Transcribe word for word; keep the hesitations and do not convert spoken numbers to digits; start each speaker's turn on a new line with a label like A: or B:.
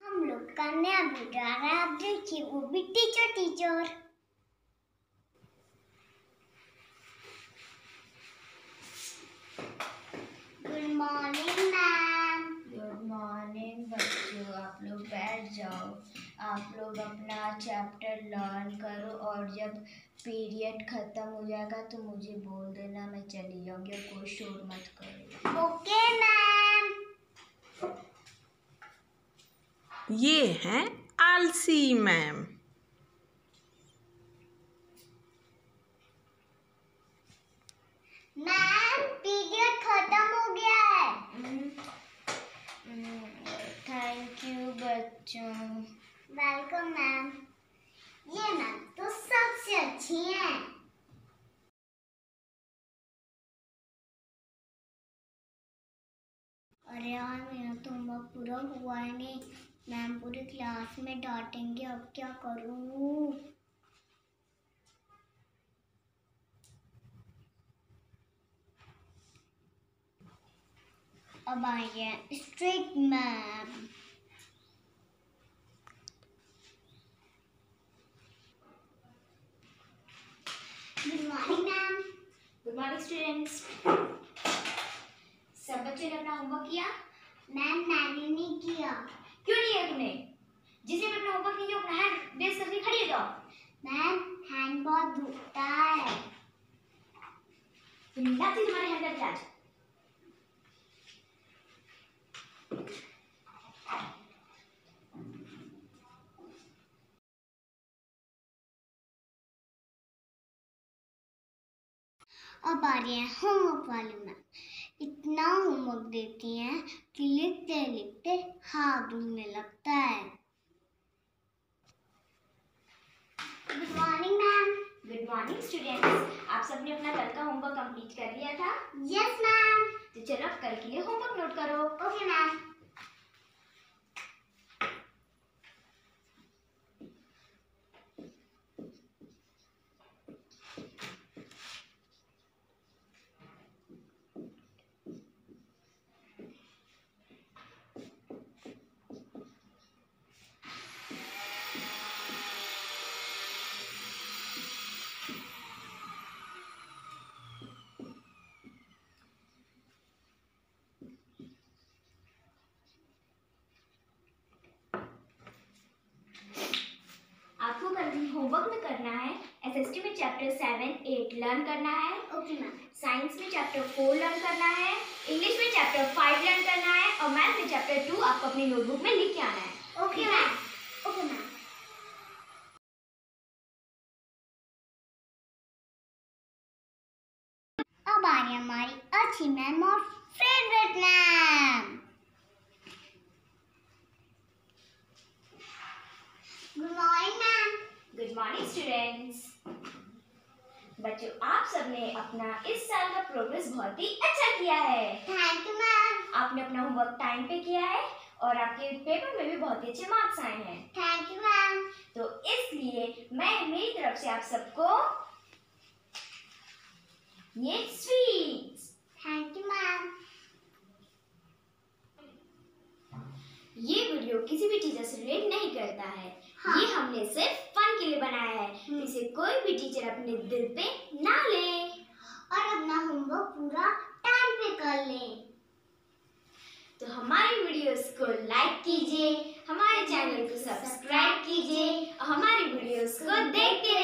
A: हम लोग का नया वीडियो आ रहा है, आप देखिए, वो भी teacher teacher. Good morning ma'am.
B: Good morning बच्चों, आप लोग बैठ जाओ। आप लोग अपना चैप्टर लर्न करो और जब पीरियड खत्म हो जाएगा तो मुझे बोल देना, मैं चली जाऊंगी और कोई शोर मत करो।
A: Okay ma'am.
C: ये हैं आलसी मैम।
A: मैम पीरियड खत्म हो गया है।
B: थैंक यू बच्चों।
A: Welcome ma'am. ये मैम तो सबसे अच्छी हैं। अरे यार, मेरा तो होमवर्क पूरा हुआ है नहीं। मैम पूरी क्लास में डांटेंगे, अब क्या करूं? अब आई है strict ma'am. Good morning ma'am.
B: Good morning students. सब बच्चों ने अपना होमवर्क किया?
A: मैम मैंने नहीं किया।
B: क्यों नहीं किया तुमने? जिसने भी अपना होमवर्क नहीं किया अपना हैंड रेज करके खड़ी हो जाओ।
A: मैम हैंड बहुत दुखता है।
B: तुम लाती तुम्हारे हैंड करके आज।
A: अब आ रही है होमवर्क वाली मैम। इतना होमवर्क देती हैं कि लिखते लिखते हाथ दुखने लगता है। Good morning ma'am.
B: Good morning students. आप सबने अपना कल का होमवर्क कंप्लीट कर लिया था?
A: Yes ma'am.
B: तो चलो अब कल के लिए होमवर्क नोट करो।
A: Okay ma'am.
B: आपको कल होमवर्क में करना है एसएसटी में चैप्टर सेवन एट लर्न करना है।
A: Okay ma'am.
B: साइंस में चैप्टर फोर लर्न करना है। इंग्लिश में चैप्टर फाइव लर्न करना है और मैथ में चैप्टर टू आपको अपनी नोटबुक में लिख के आना है।
A: Okay ma'am. Okay ma'am. अब आ रही है हमारी अच्छी मैम और favourite ma'am. Good morning ma'am.
B: Good morning students. बच्चों, आप सबने अपना इस साल का प्रोग्रेस बहुत ही अच्छा किया है।
A: Thank you ma'am.
B: आपने अपना होमवर्क टाइम पे किया है और आपके पेपर में भी बहुत ही अच्छे मार्क्स आए हैं।
A: Thank you ma'am.
B: तो इसलिए मैं मेरी तरफ से आप सबको ये स्वीट्स।
A: Thank you ma'am.
B: ये वीडियो किसी भी टीचर से रिलेट नहीं करता है।
A: हाँ।
B: ये हमने सिर्फ फन के लिए बनाया है। इसे कोई भी टीचर अपने दिल पे ना ले
A: और अपना होमवर्क पूरा टाइम पे कर ले।
B: तो हमारी वीडियोस को लाइक कीजिए, हमारे चैनल को सब्सक्राइब कीजिए और हमारी वीडियोस को देखते रहिए।